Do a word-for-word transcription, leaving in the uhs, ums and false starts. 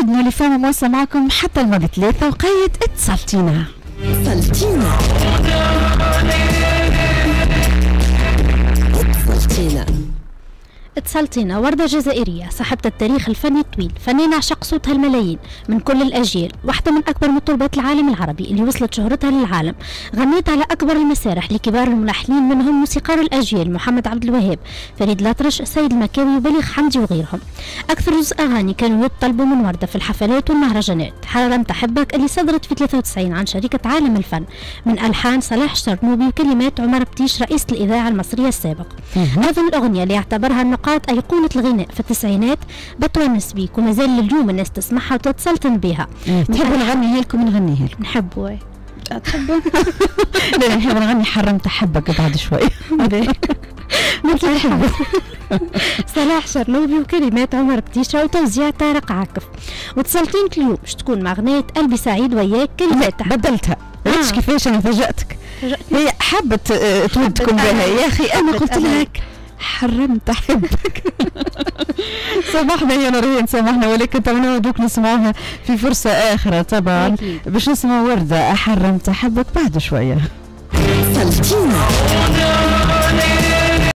أكيد نولي فما مواصلة معكم حتى الماضي ثلاثة وقايد اتصلتينا اتصلتينا اتصلتينا اتصلتينا وردة جزائرية صاحبة التاريخ الفني الطويل، فنانة عشق صوتها الملايين من كل الأجيال، واحدة من أكبر مطربات العالم العربي اللي وصلت شهرتها للعالم. غنيت على أكبر المسارح لكبار الملحنين منهم موسيقار الأجيال محمد عبد الوهاب، فريد الأطرش، سيد المكاوي وبليغ حمدي وغيرهم. أكثر جزء أغاني كانوا يطلبوا من وردة في الحفلات والمهرجانات. حرمت أحبك اللي صدرت في ثلاثة وتسعين عن شركة عالم الفن من ألحان صلاح الشرنوبي وكلمات عمر بتيش رئيس الإذاعة المصرية السابق. هذه الأغنية اللي يعتبرها النقاد أيقونة الغناء في التسعينات بتونس بيك ومازال اليوم الناس تسمعها وتتسلطن بها. تحبوا نغنيها لكم نغنيها لكم؟ نحبوا. تحبوا؟ لا نحب نغني حرمت أحبك بعد شوي. مثل نحبوا صلاح شرنوبي وكلمات عمر بتيشة وتوزيع طارق عاكف. واتصلتين اليوم باش تكون مع غناية قلبي سعيد وياك كلمات بدلتها. عرفتش آه. كيفاش أنا فاجأتك؟ هي حبت تودكم بها يا أخي، أنا قلت لك حرمت أحبك. سامحنا يا نورين سامحنا، ولكن تمنى دوك نسمعوها في فرصة آخرى طبعا باش نسمع وردة حرمت أحبك بعد شوية. اتصلتينا